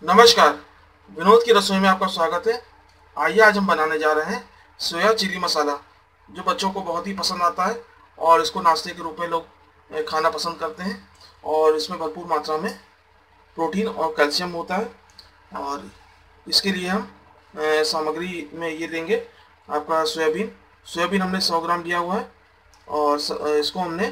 नमस्कार, विनोद की रसोई में आपका स्वागत है। आइए आज हम बनाने जा रहे हैं सोया चिली मसाला, जो बच्चों को बहुत ही पसंद आता है और इसको नाश्ते के रूप में लोग खाना पसंद करते हैं। और इसमें भरपूर मात्रा में प्रोटीन और कैल्शियम होता है। और इसके लिए हम सामग्री में ये लेंगे आपका सोयाबीन। सोयाबीन हमने 100 ग्राम लिया हुआ है और इसको हमने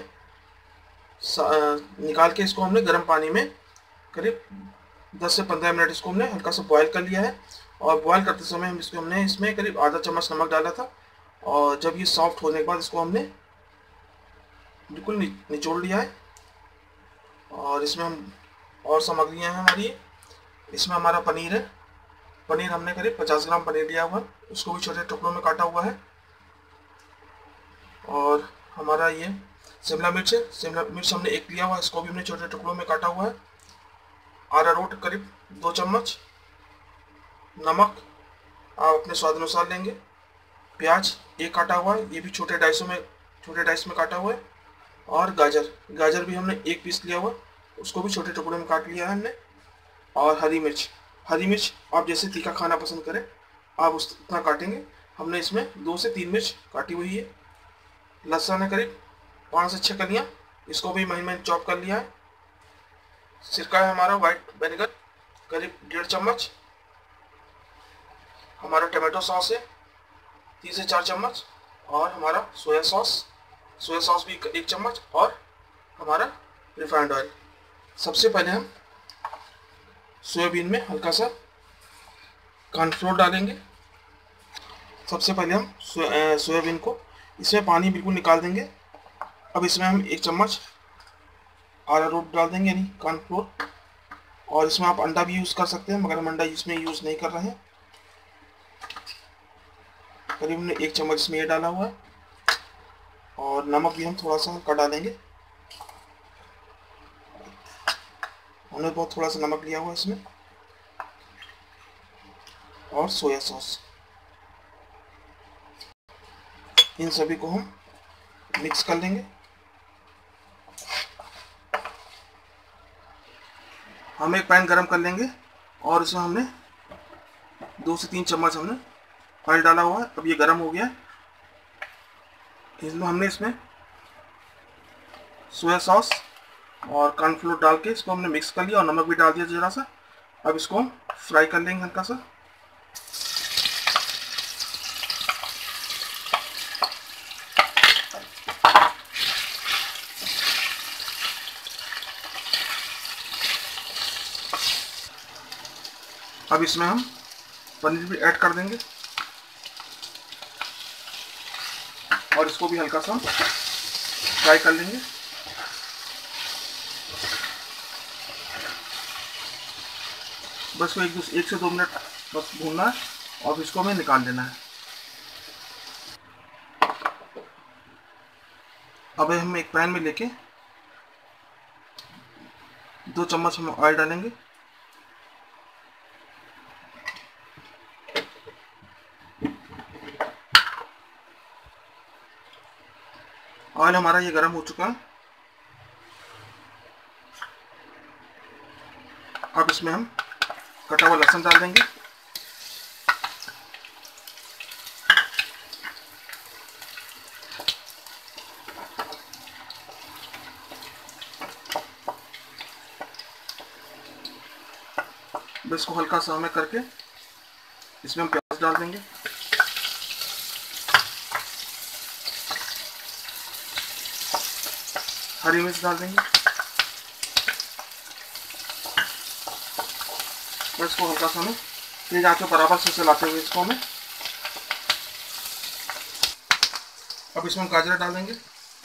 निकाल के इसको हमने गर्म पानी में करीब 10 से 15 मिनट इसको हमने हल्का सा बॉयल कर लिया है। और बॉयल करते समय हमने इसमें करीब आधा चम्मच नमक डाला था। और जब ये सॉफ्ट होने के बाद इसको हमने बिल्कुल निचोड़ लिया है। और इसमें हम और सामग्रियां हैं हमारी। इसमें हमारा पनीर है। पनीर हमने करीब 50 ग्राम पनीर लिया हुआ है, उसको भी छोटे टुकड़ों में काटा हुआ है। और हमारा ये शिमला मिर्च है। शिमला मिर्च हमने एक लिया हुआ है, इसको भी हमने छोटे टुकड़ों में काटा हुआ है। अरारोट करीब 2 चम्मच, नमक आप अपने स्वाद अनुसार लेंगे। प्याज एक काटा हुआ है, ये भी छोटे डाइस में काटा हुआ है। और गाजर भी हमने एक पीस लिया हुआ, उसको भी छोटे टुकड़ों में काट लिया है हमने। और हरी मिर्च आप जैसे तीखा खाना पसंद करें आप उतना काटेंगे। हमने इसमें 2 से 3 मिर्च काटी हुई है। लहसुन है करीब 5 से 6 कलियाँ, इसको भी महीन चॉप कर लिया है। सिरका है हमारा वाइट विनेगर करीब 1.5 चम्मच। हमारा टमाटो सॉस है 3 से 4 चम्मच। और हमारा सोया सॉस भी 1 चम्मच। और हमारा रिफाइंड ऑयल। सबसे पहले हम सोयाबीन में हल्का सा कॉर्नफ्लोर डालेंगे। सबसे पहले हम सोयाबीन को इसमें पानी बिल्कुल निकाल देंगे। अब इसमें हम 1 चम्मच अरारोट डाल देंगे, यानी कॉर्नफ्लोर। और इसमें आप अंडा भी यूज़ कर सकते हैं, मगर हम अंडा इसमें यूज़ नहीं कर रहे हैं। करीब हमने 1 चम्मच इसमें ये डाला हुआ है। और नमक भी हम थोड़ा सा हल्का डालेंगे। हमने बहुत थोड़ा सा नमक लिया हुआ है इसमें। और सोया सॉस, इन सभी को हम मिक्स कर लेंगे। हम एक पैन गरम कर लेंगे और इसमें हमने 2 से 3 चम्मच हमने ऑयल डाला हुआ है। अब ये गरम हो गया है। इसमें सोया सॉस और कॉर्नफ्लोर डाल के इसको हमने मिक्स कर लिया और नमक भी डाल दिया ज़रा सा। अब इसको हम फ्राई कर लेंगे हल्का सा। अब इसमें हम पनीर भी ऐड कर देंगे और इसको भी हल्का सा फ्राई कर लेंगे। बस को 1 से 2 मिनट बस भूनना है और इसको हमें निकाल देना है। अब हम एक पैन में लेके 2 चम्मच हम ऑयल डालेंगे। ऑयल हमारा ये गर्म हो चुका है। अब इसमें हम कटा हुआ लहसुन डाल देंगे। बस को हल्का सा हमें करके इसमें हम प्याज डाल देंगे। हरी मिर्च डाल देंगे। इसको हल्का सा हमें तेज आंच पे बराबर से चलाते हुए इसको हमें। अब इसमें हम गाजर डाल देंगे।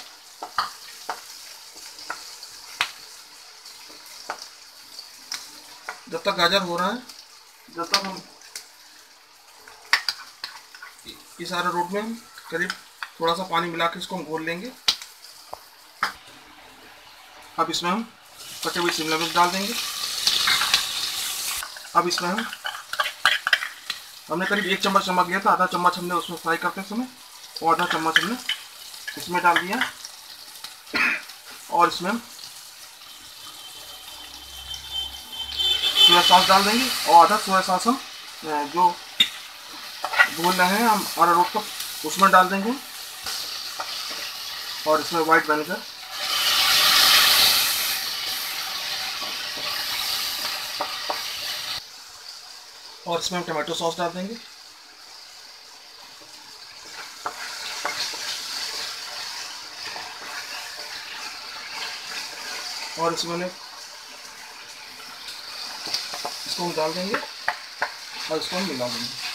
जब तक गाजर हो रहा है, जब तक हम इस अरारोट में हम करीब थोड़ा सा पानी मिला के इसको हम घोल लेंगे। अब इसमें हम कटे हुए शिमला मिर्च डाल देंगे। अब इसमें हमने करीब 1 चम्मच नमक लिया था, आधा चम्मच हमने उसमें फ्राई करते समय और आधा चम्मच हमने इसमें डाल दिया। और इसमें हम सोया सॉस डाल देंगे और आधा सोया सॉस हम जो बोल रहे हैं हम अरारोट को उसमें डाल देंगे और इसमें वाइट विनेगर और इसमें हम टमाटो सॉस डाल देंगे और इसमें इसको हम डाल देंगे और इसको हम मिला देंगे।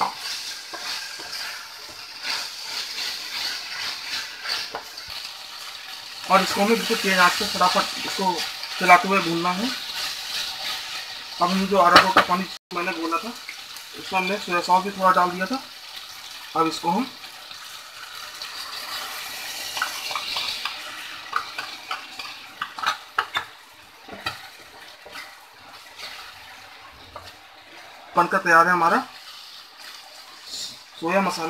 और इसको हमें बिल्कुल तेज आंच पे फटाफट इसको चलाते हुए भूनना है। अब हम जो अरारोट का पानी मैंने घोला था उसमें हमने सोया सॉस भी थोड़ा डाल दिया था। अब इसको हम बनकर तैयार है हमारा सोया मसाला।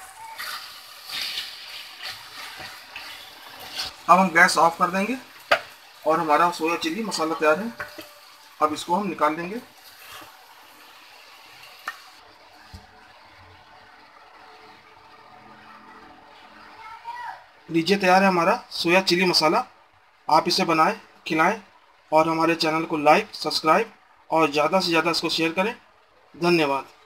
अब हम गैस ऑफ कर देंगे और हमारा सोया चिली मसाला तैयार है। अब इसको हम निकाल लेंगे। लीजिए तैयार है हमारा सोया चिली मसाला। आप इसे बनाएं, खिलाएं और हमारे चैनल को लाइक, सब्सक्राइब और ज़्यादा से ज़्यादा इसको शेयर करें। धन्यवाद।